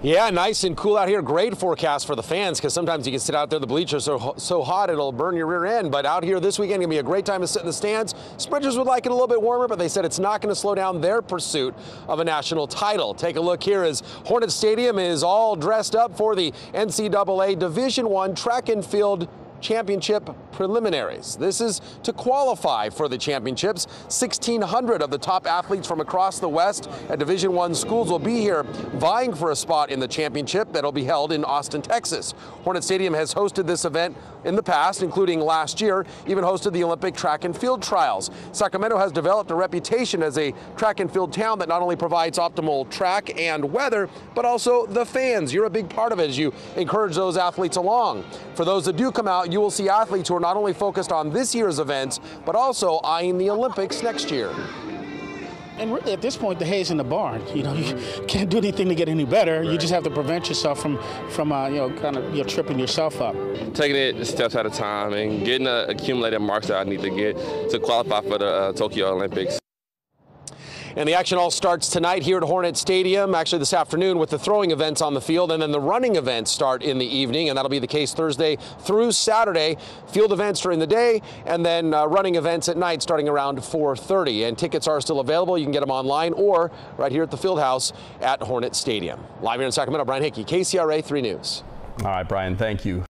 Yeah, nice and cool out here. Great forecast for the fans because sometimes you can sit out there. The bleachers are so hot it'll burn your rear end. But out here this weekend, going to be a great time to sit in the stands. Sprinters would like it a little bit warmer, but they said it's not going to slow down their pursuit of a national title. Take a look here as Hornet Stadium is all dressed up for the NCAA Division I track and field championship preliminaries. This is to qualify for the championships. 1,600 of the top athletes from across the West at Division I schools will be here vying for a spot in the championship that'll be held in Austin, Texas. Hornet Stadium has hosted this event in the past, including last year, even hosted the Olympic track and field trials. Sacramento has developed a reputation as a track and field town that not only provides optimal track and weather, but also the fans. You're a big part of it as you encourage those athletes along. For those that do come out, you will see athletes who are not only focused on this year's events, but also eyeing the Olympics next year. And really, at this point, the hay's in the barn. You know, you can't do anything to get any better. Right. You just have to prevent yourself from tripping yourself up. Taking it steps at a time and getting the accumulated marks that I need to get to qualify for the Tokyo Olympics. And the action all starts tonight here at Hornet Stadium, actually this afternoon, with the throwing events on the field, and then the running events start in the evening, and that'll be the case Thursday through Saturday. Field events during the day, and then running events at night starting around 4:30. And tickets are still available. You can get them online or right here at the field house at Hornet Stadium. Live here in Sacramento, Brian Hickey, KCRA 3 News. All right, Brian, thank you.